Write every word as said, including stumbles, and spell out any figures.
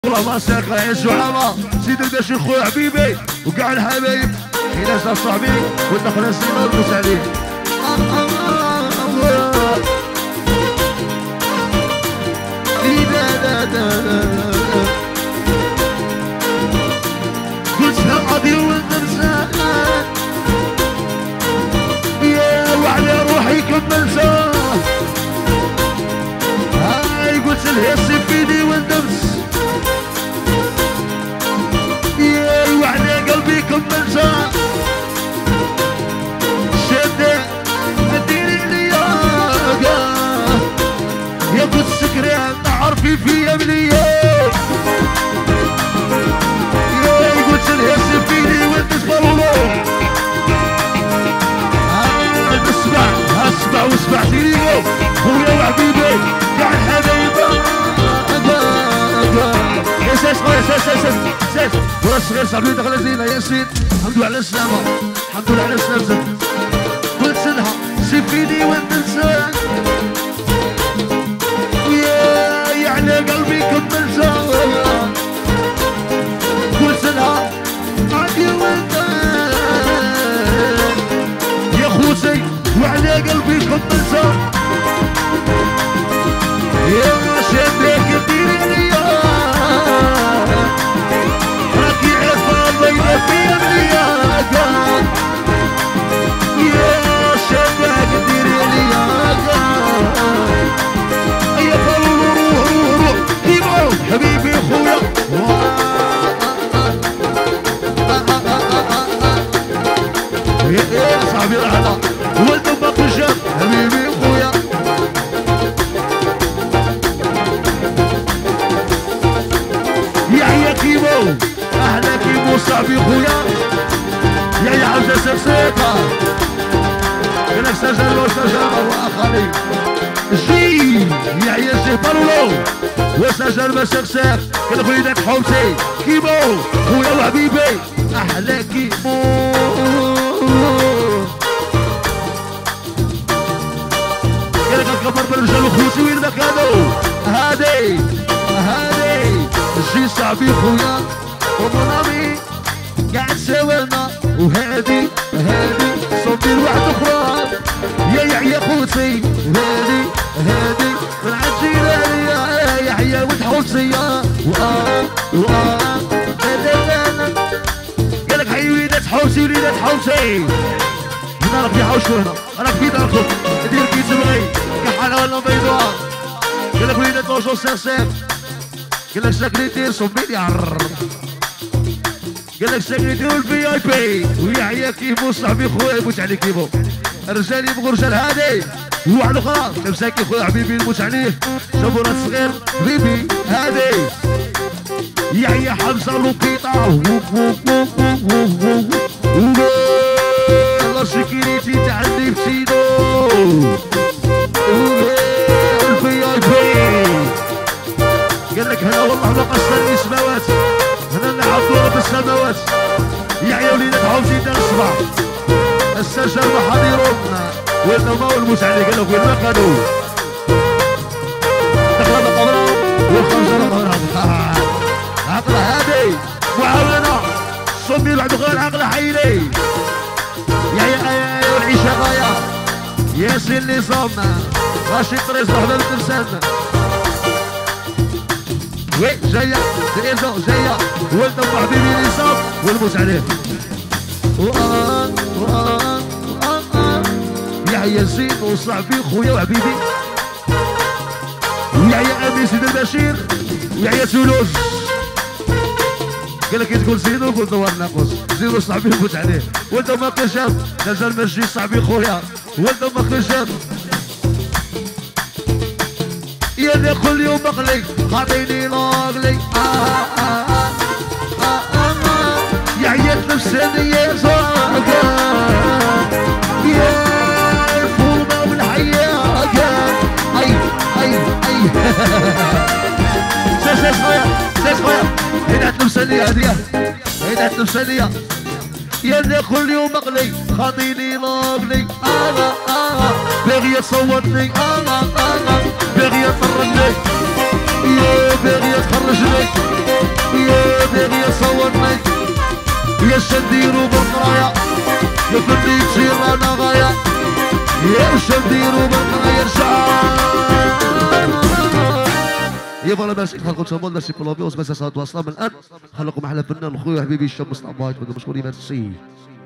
والله ما ساق عيش وعما سيد الباشا خويا حبيبي وكاع الحبايب في ناس صاحبي والدخله سينا ونبوس عليه. قلت هالقضية والنرسان يا وعلى روحي كملتها. هاي قلت الهيص فيني والنفس يا وعلى قلبي كملتها. شدة اديني لياقة يا قلت سكران تعرفي فيا مليون يا قلت الهيص فيني والنفس ضروري. اسمع اسمع واسمعتيني خويا وحبيبي كاع الحبايب. يا ساس خويا ساس ساس ساس ورا الصغير صاحبي دخل زينه ياسين الحمد لله على السلامه الحمد لله على السلامه. قلت لها سيفيني وانت نساك يا يا على قلبي كملتها. قلت لها عادي وانت يا خوتي وعلى قلبي كملتها. يا ما شدك ديري ليا راكي عارفة بيضة فيا ملياقة يا شدك ديري ليا يا خلو روح روح روح كيمو حبيبي خويا يا صاحبي رحلة ولد باقي شاب حبيبي خويا. يا كيمو اهلا كيمو صاحبي خويا يا يا عبد السرسيطة قالك سجل وسجل واخري جي يا يا جي بارولو وسجل ما سرسيط قال خويا حوتي كيمو خويا وحبيبي احلى كيمو. قالك الكبر بالرجال وخوتي وين ما كانوا هادي هادي جي صاحبي خويا ومنامي قاعد سوانا وهادي هادي صوتي لواحد اخرى يا يحيى خوتي هادي هادي من عالجيران يا يحيى ولد حوتي واه واه قالك حي وليدات حوتي وليدات حوتي هنا راك في حوشو هنا راك في داركم دير كي تبغي كحاله ولا بيضاء. قالك وليدات بونجور سير قالك سكرتير صوب مليار قالك سكرتير الفي اي بي ويحيى كيمو صاحبي خويا يموت عليه كيمو الرجال يبغوا رجال هادي وواحد اخر مساكين خويا حبيبي يموت عليه شوفوا راه صغير حبيبي هادي يحيى حمزه لوكيطه الله سكيريتي تاع النيفتينو الفي اي بي قالك هنا والله ما قصرني سماوات هنا نعبدوها بالسماوات يحيى وليدات حوتي دار الصباح السجل محاضرون وين ما والموت عليه قالك وين ما كانوا دخل القبره والخنجر القبره عقله هادي معاونه صمي العدو غير عقله حيلي يحيى والعيشه غايه ياسين اللي صومنا ماشي طريق وحده بالترسان وي جايه زيزو جايه ولد ام حبيبي اللي صاب والموت عليه وآن وآن وآن يحيى زين وصاحبي خويا وحبيبي ويحيى امين سيد البشير ويحيى تولوز قال لك تقول زينو قلت له ناقص زينو صاحبي الموت عليه ولد ام قشاب نزل مجي صاحبي خويا ولد ام قشاب يا اللي كل يوم مقلي خاطيني لاغلي آه آه آه آه يا عيات نفساني يا زاقا يا الفومة والحياقة اي اي اي ساس ساس خويا ساس خويا هيدات نفسانية هدية هيدات نفسانية يا اللي كل يوم مقلي خاطيني لاغلي آه آه باغي تصوتني آه آه باغي تطردني يا باغي تخرجني يا باغي تصورني يا شنديرو بالقرايه يا فني تشير رانا غايه يا شنديرو بالقرايه يا فوالا ميرسي خلقوا تشامون ميرسي بور لافيوز. مازال صارت واصله من الان خليكم احلى فنان خويا حبيبي الشاب مصطفى مشكورين ميرسي.